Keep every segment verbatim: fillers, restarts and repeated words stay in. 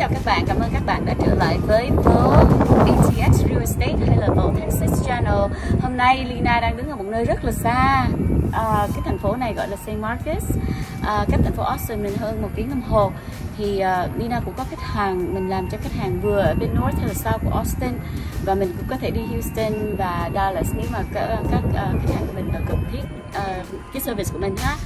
chào các bạn, cảm ơn các bạn đã trở lại với vlog a tê ích Real Estate hay là vlog Texas Channel. Hôm nay Lina đang đứng ở một nơi rất là xa, à, cái thành phố này gọi là Saint Marcus, à, cách thành phố Austin mình hơn một tiếng đồng hồ. Thì uh, Lina cũng có khách hàng, mình làm cho khách hàng vừa ở bên North hay là South của Austin, và mình cũng có thể đi Houston và Dallas nếu mà các, các uh, khách hàng của mình cần thiết uh, cái service của mình ha.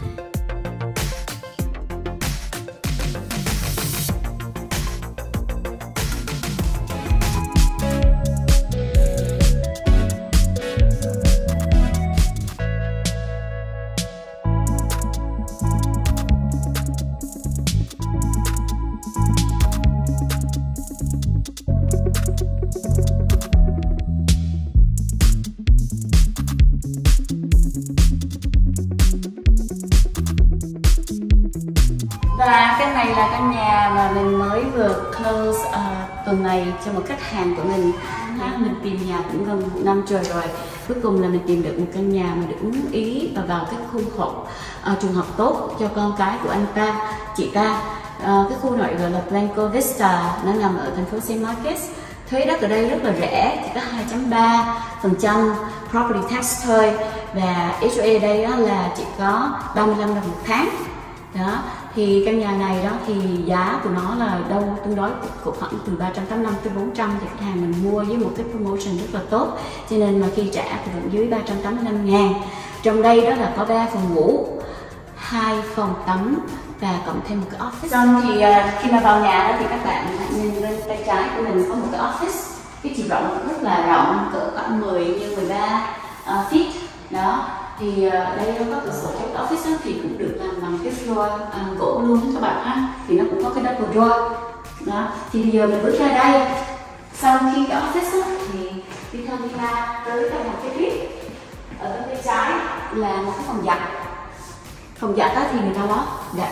Và căn này là căn nhà mà mình mới vừa close uh, tuần này cho một khách hàng của mình. uh, Mình tìm nhà cũng gần một năm trời rồi. Cuối cùng là mình tìm được một căn nhà mà được đúng ý và vào cái khu học uh, trường học tốt cho con cái của anh ta, chị ta. uh, Cái khu này gọi là Blanco Vista, nó nằm ở thành phố Saint Marcus. Thuế đất ở đây rất là rẻ, chỉ có hai phẩy ba phần trăm property tax thôi. Và hát o a ở đây đó là chỉ có ba mươi lăm đồng một tháng. Đó, thì căn nhà này đó thì giá của nó là đâu tương đối của khoảng từ ba trăm tám mươi lăm tới bốn trăm, thì khách hàng mình mua với một cái promotion rất là tốt, cho nên mà khi trả thì vẫn dưới ba trăm tám mươi lăm ngàn. Trong đây đó là có ba phòng ngủ, hai phòng tắm và cộng thêm một cái office. Xong thì uh, khi mà vào nhà đó thì các bạn nhìn bên tay trái của mình có một cái office, cái chiều rộng rất là rộng, cỡ khoảng mười nhân mười ba uh, feet đó. Thì uh, đây nó có cửa sổ trong office đó, thì cũng được làm bằng cái floor uh, gỗ luôn các bạn ha. Thì nó cũng có cái double door đó. Thì bây giờ mình bước ra đây, sau khi cái office đó, thì đi theo đi ra tới đây một cái lift. Ở bên tay trái là một cái phòng giặt. Phòng giặt đó thì người ta lót dạ.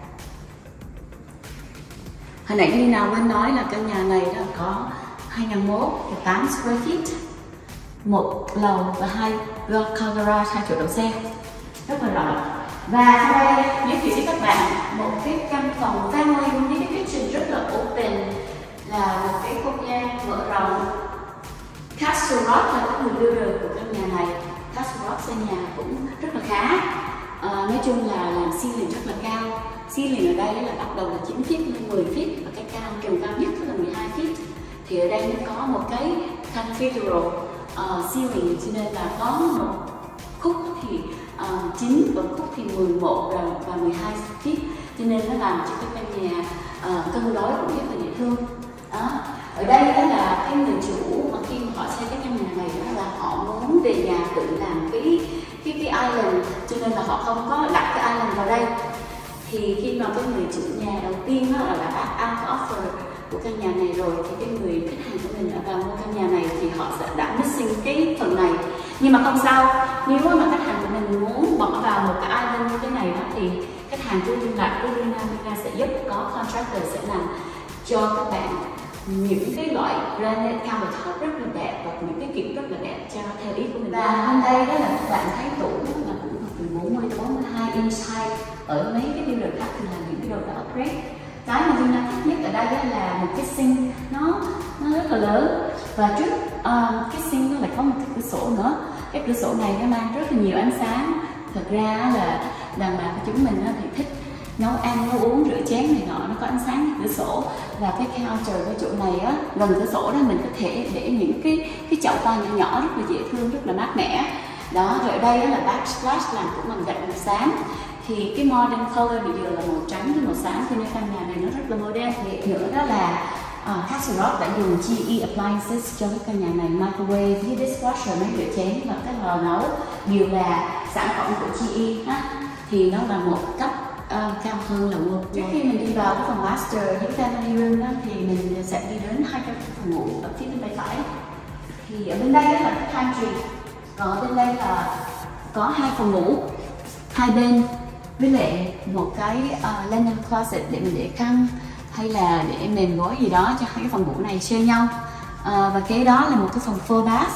Hồi nãy như nào quên nói là căn nhà này là có hai nghìn mốt và tám square feet, một lầu và hai car garage, hai chỗ đậu xe rất là rộng. Và sau đây giới thiệu với các bạn một cái căn phòng family với cái kitchen rất là open, là một cái không gian mở rộng. Castle Rock là cái người builder của căn nhà này. Castle Rock xây nhà cũng rất là khá. À, nói chung là làm ceiling rất là cao. Ceiling ở đây là bắt đầu là chín feet lên mười feet, và cái cao tầng cao nhất là mười hai feet. Thì ở đây nó có một cái cathedral uh, ceiling, cho nên là có một khúc thì uh, chín và khúc thì mười một và mười hai feet, cho nên nó làm cho cái căn nhà uh, cân đối cũng rất là dễ thương. Đó. Ở đây đó là cái người chủ mà khi mà họ xây cái căn nhà này đó là họ muốn về nhà tự làm cái cái cái island, cho nên là họ không có đặt cái island vào đây. Thì khi mà cái người chủ nhà đầu tiên đó là đã bắt out offer của căn nhà này rồi, thì cái người khách hàng của mình đã vào mua căn nhà này thì họ sẽ đã missing cái phần này. Nhưng mà không sao, nếu mà khách hàng của mình muốn bỏ vào một cái island như thế này đó thì khách hàng cứ liên lạc với Lina, Lina sẽ giúp, có contractor sẽ làm cho các bạn những cái loại granite countertop rất là đẹp và những cái kiểu rất là đẹp cho theo ý của mình. Và hôm đây đó là các bạn thấy tủ là cũng từ bốn mươi tới bốn mươi hai inch height. Ở mấy cái builder khác thì làm những cái đồ đã upgrade. Cái mà Lina thích nhất ở đây đó là một cái sink, nó nó rất là lớn, và trước uh, cái sink nó lại có một cái cửa sổ nữa. Cái cửa sổ này nó mang rất là nhiều ánh sáng. Thật ra là đàn bà của chúng mình thì thích nấu ăn, nấu uống, rửa chén này nọ, nó có ánh sáng cửa sổ. Và cái counter cái chỗ này á, gần cửa sổ đó mình có thể để những cái cái chậu hoa nhỏ nhỏ rất là dễ thương, rất là mát mẻ. Đó, rồi ở đây đó là backsplash làm cũng bằng gạch màu xám. Thì cái modern color bây giờ là màu trắng với màu xám, cho nên căn nhà này nó rất là modern. Thì nữa đó là uh, Castle Rock đã dùng giê e appliances cho cái căn nhà này, microwave với dishwasher, máy rửa chén và cái lò nấu đều là sản phẩm của giê e ha. Thì nó là một cấp uh, cao hơn là world. Trước khi mình đi vào cái phòng master với family room đó, thì mình sẽ đi đến hai cái phòng ngủ ở phía bên tay phải. Thì ở bên đây đó là cái pantry, còn ở bên đây là có hai phòng ngủ hai bên, với lại một cái uh, linen closet để mình để khăn hay là để mền gối gì đó cho hai cái phòng ngủ này share nhau. Uh, và kế đó là một cái phòng full bath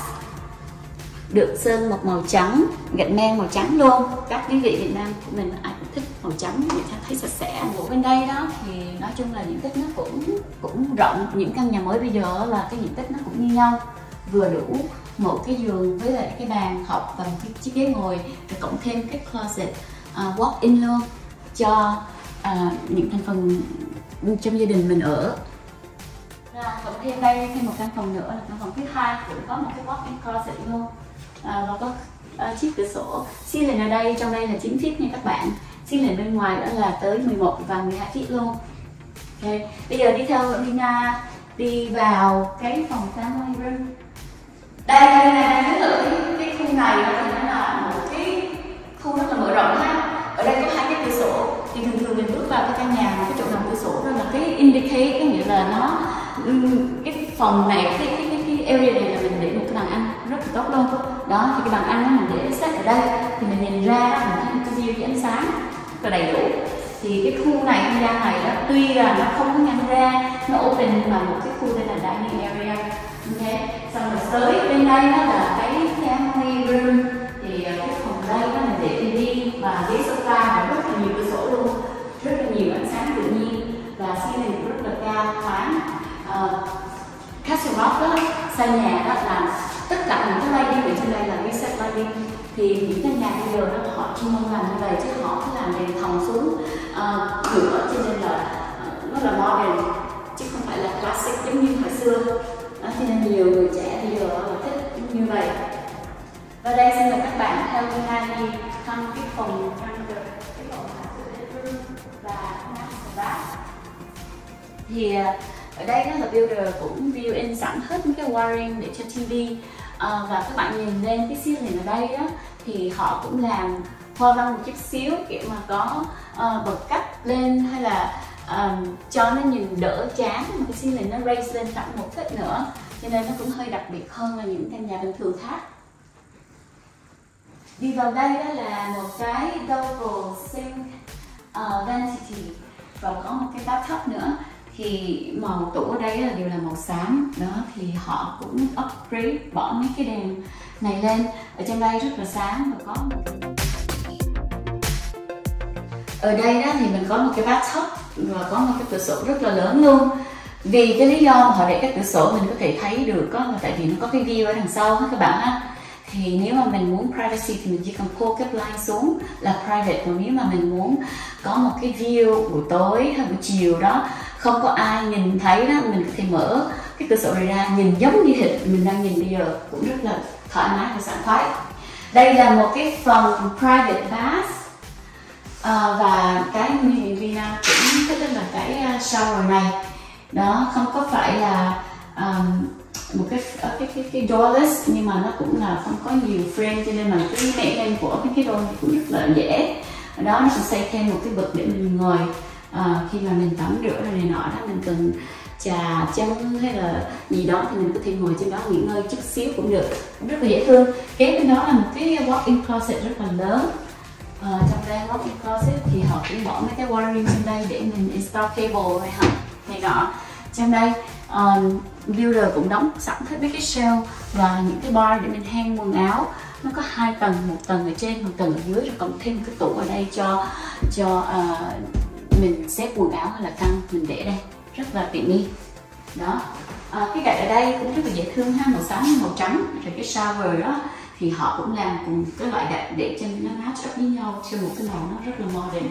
được sơn một màu trắng, gạch men màu trắng luôn. Các quý vị Việt Nam của mình ai cũng thích màu trắng để cho thấy sạch sẽ. Ở bên đây đó thì nói chung là diện tích nó cũng cũng rộng. Những căn nhà mới bây giờ là cái diện tích nó cũng như nhau, vừa đủ một cái giường với lại cái bàn học và một cái chiếc ghế ngồi, rồi cộng thêm cái closet uh, walk-in luôn cho uh, những thành phần trong gia đình mình ở. Và cộng thêm đây thêm một căn phòng nữa là căn phòng thứ hai, cũng có một cái walk-in closet luôn, à, và có uh, chiếc cửa sổ. Ceiling ở đây, trong đây là chín feet nha các bạn. Ceiling bên ngoài đó là tới mười một và mười hai feet luôn. Ok, bây giờ đi theo Lina đi vào cái phòng family room. Đây, đây, đây, thấy thử cái, cái khu này thì nó là một cái khu rất là mở rộng ha. Ở đây có hai cái cửa sổ, thì thường thường mình bước vào cái căn nhà mà cái chỗ nào cửa sổ đó là cái indicate, có nghĩa là nó cái phòng này, cái cái cái, cái area này là mình để một cái bàn ăn rất là tốt luôn. Đó, thì cái bàn ăn đó mình để set ở đây thì mình nhìn ra đó, mình thấy cái view với ánh sáng rất là đầy đủ. Thì cái khu này, không gian này đó, tuy là nó không có ngăn ra, nó open, nhưng mà một cái khu đây là dining area. Ok, xong rồi tới bên đây đó là cái family room, thì cái phòng đây đó mình để ti vi và ghế sofa và rất là nhiều cửa sổ luôn, rất là nhiều ánh sáng tự nhiên và ceiling rất là cao thoáng. Uh, Castle Rock đó, xây nhà đó làm tất cả những cái lighting ở trên đây là reset lighting. Thì những cái nhà bây giờ đó họ chuyên môn làm như vậy, chứ họ cứ làm đèn thòng xuống uh, cửa, cho nên là uh, nó là modern chứ không phải là classic giống như hồi xưa. Đó, cho nên nhiều người trẻ bây giờ là thích như vậy. Và đây xin mời các bạn theo Lina đi thăm cái phòng under, cái phòng bedroom và master bath. Thì ở đây đó là builder cũng build in sẵn hết mấy cái wiring để cho ti vi, à, và các bạn nhìn lên cái ceiling ở đây đó thì họ cũng làm hoa văn một chút xíu, kiểu mà có uh, bậc cấp lên hay là um, cho nó nhìn đỡ chán, mà cái ceiling nó raise lên khoảng một feet nữa, cho nên nó cũng hơi đặc biệt hơn là những căn nhà bình thường khác. Đi vào đây đó là một cái double sink uh, vanity và có một cái bathtub nữa. Thì màu tủ ở đây là đều là màu xám đó, thì họ cũng upgrade bỏ mấy cái đèn này lên. Ở trong đây rất là sáng và có một cái... Ở đây đó thì mình có một cái bathtub và có một cái cửa sổ rất là lớn luôn. Vì cái lý do mà họ để các cửa sổ mình có thể thấy được đó là tại vì nó có cái view ở đằng sau hết các bạn ha. Thì nếu mà mình muốn privacy thì mình chỉ cần pull cái blind xuống là private. Còn nếu mà mình muốn có một cái view buổi tối hay buổi chiều đó không có ai nhìn thấy đó, mình có thể mở cái cửa sổ này ra, nhìn giống như hệt mình đang nhìn bây giờ, cũng rất là thoải mái và sảng khoái. Đây là một cái phòng private bath, à, và cái mình Lina cũng thích là cái shower này đó, không có phải là um, một cái cái cái, cái doorless, nhưng mà nó cũng là không có nhiều frame, cho nên là cái mẹ lên của cái cái door cũng rất là dễ. Ở đó nó sẽ xây thêm một cái bậc để mình ngồi. À, khi mà mình tắm rửa rồi này nọ đó, mình cần trà chân hay là gì đó thì mình có thể ngồi trên đó nghỉ ngơi chút xíu cũng được, cũng rất là dễ thương. Kế bên đó là một cái walk-in closet rất là lớn. À, trong đây walk-in closet thì họ cũng bỏ mấy cái wiring trên đây để mình install cable này, hả, này nọ. Trong đây um, builder cũng đóng sẵn hết mấy cái shelf và những cái bar để mình hang quần áo. Nó có hai tầng, một tầng ở trên, một tầng ở dưới, rồi cộng thêm một cái tủ ở đây cho cho uh, mình xếp quần áo hay là khăn mình để đây, rất là tiện nghi đó. À, cái gạch ở đây cũng rất là dễ thương ha, màu xám màu trắng. Rồi cái shower đó thì họ cũng làm cùng cái loại gạch để cho nó match up với nhau, cho một cái màu nó rất là modern.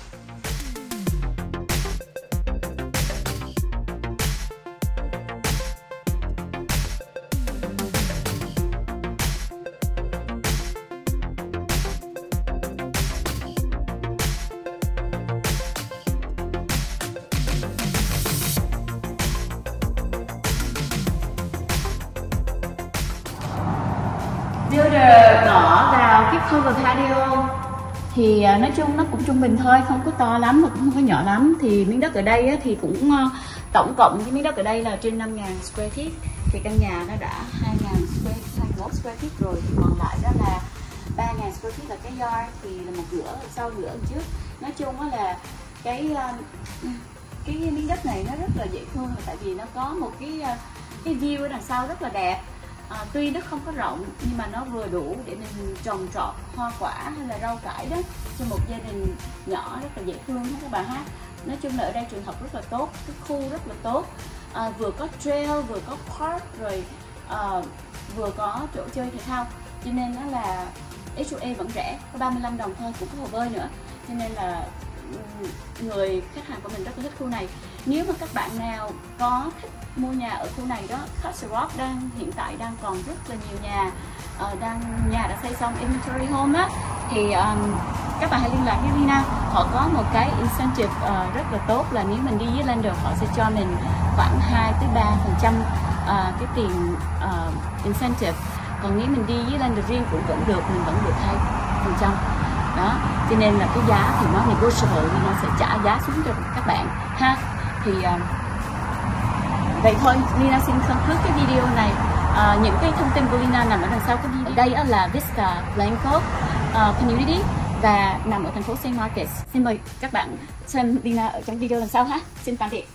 Builder bỏ vào cái cover patio thì uh, nói chung nó cũng trung bình thôi, không có to lắm mà cũng không có nhỏ lắm. Thì miếng đất ở đây á, thì cũng uh, tổng cộng cái miếng đất ở đây là trên năm nghìn square feet. Thì căn nhà nó đã hai nghìn square, hai mươi mốt square feet rồi, thì còn lại đó là ba nghìn square feet là cái yard, thì là một cửa sau cửa trước. Nói chung á là cái uh, cái miếng đất này nó rất là dễ thương, là tại vì nó có một cái uh, cái view ở đằng sau rất là đẹp. À, tuy đất không có rộng nhưng mà nó vừa đủ để mình trồng trọt hoa quả hay là rau cải đó cho một gia đình nhỏ, rất là dễ thương hết các bạn ha. Nói chung là ở đây trường học rất là tốt, cái khu rất là tốt, à, vừa có trail, vừa có park, rồi à, vừa có chỗ chơi thể thao, cho nên nó là ếch ô a vẫn rẻ, có ba mươi lăm đồng thôi, cũng có hồ bơi nữa, cho nên là người khách hàng của mình rất là thích khu này. Nếu mà các bạn nào có thích mua nhà ở khu này đó, Castle Rock đang hiện tại đang còn rất là nhiều nhà, uh, đang nhà đã xây xong inventory home á, thì um, các bạn hãy liên lạc với Lina. Họ có một cái incentive uh, rất là tốt là nếu mình đi với lender họ sẽ cho mình khoảng hai tới ba phần trăm cái tiền uh, incentive. Còn nếu mình đi với lender riêng cũng vẫn được, mình vẫn được hai phần trăm đó, cho nên là cái giá thì nó negotiable, nên nó sẽ trả giá xuống cho các bạn ha. Thì uh, vậy thôi, Lina xin kết thúc cái video này. Uh, những cái thông tin của Lina nằm ở đằng sau cái video. Đây là Vista Blanco uh, Community và nằm ở thành phố Saint Marcus. Xin mời các bạn xem Lina ở trong video lần sau ha. Xin tạm biệt.